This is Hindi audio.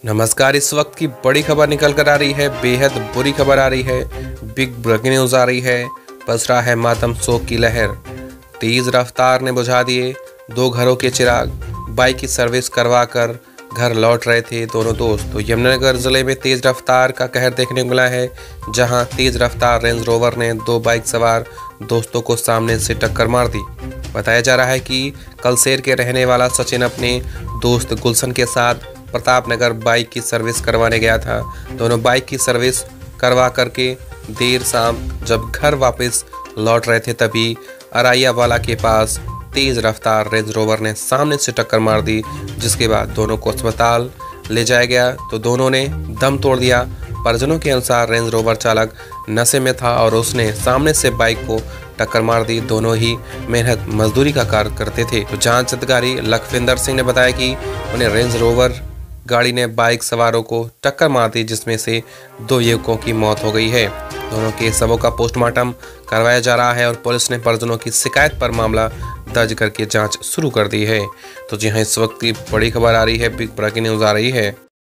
नमस्कार। इस वक्त की बड़ी खबर निकल कर आ रही है, बेहद बुरी खबर आ रही है। बिग ब्रेकिंग न्यूज़ आ रही है। बस रहा है मातम शोक की लहर। तेज रफ्तार ने बुझा दिए दो घरों के चिराग। बाइक की सर्विस करवा कर घर लौट रहे थे दोनों दोस्त। तो यमुनानगर जिले में तेज रफ्तार का कहर देखने को मिला है, जहां तेज रफ्तार रेंज रोवर ने दो बाइक सवार दोस्तों को सामने से टक्कर मार दी। बताया जा रहा है कि कलसेर के रहने वाला सचिन अपने दोस्त गुलशन के साथ प्रतापनगर बाइक की सर्विस करवाने गया था। दोनों बाइक की सर्विस करवा करके देर शाम जब घर वापस लौट रहे थे, तभी अराइया वाला के पास तेज रफ्तार रेंज रोवर ने सामने से टक्कर मार दी, जिसके बाद दोनों को अस्पताल ले जाया गया तो दोनों ने दम तोड़ दिया। परिजनों के अनुसार रेंज रोवर चालक नशे में था और उसने सामने से बाइक को टक्कर मार दी। दोनों ही मेहनत मजदूरी का कार्य करते थे। तो जांच अधिकारी लखविंदर सिंह ने बताया कि उन्हें रेंज रोवर गाड़ी ने बाइक सवारों को टक्कर मार दी, जिसमें से दो युवकों की मौत हो गई है। दोनों के शवों का पोस्टमार्टम करवाया जा रहा है और पुलिस ने परिजनों की शिकायत पर मामला दर्ज करके जांच शुरू कर दी है। तो जी हाँ, इस वक्त की बड़ी खबर आ रही है, बिग ब्रेकिंग न्यूज़ आ रही है।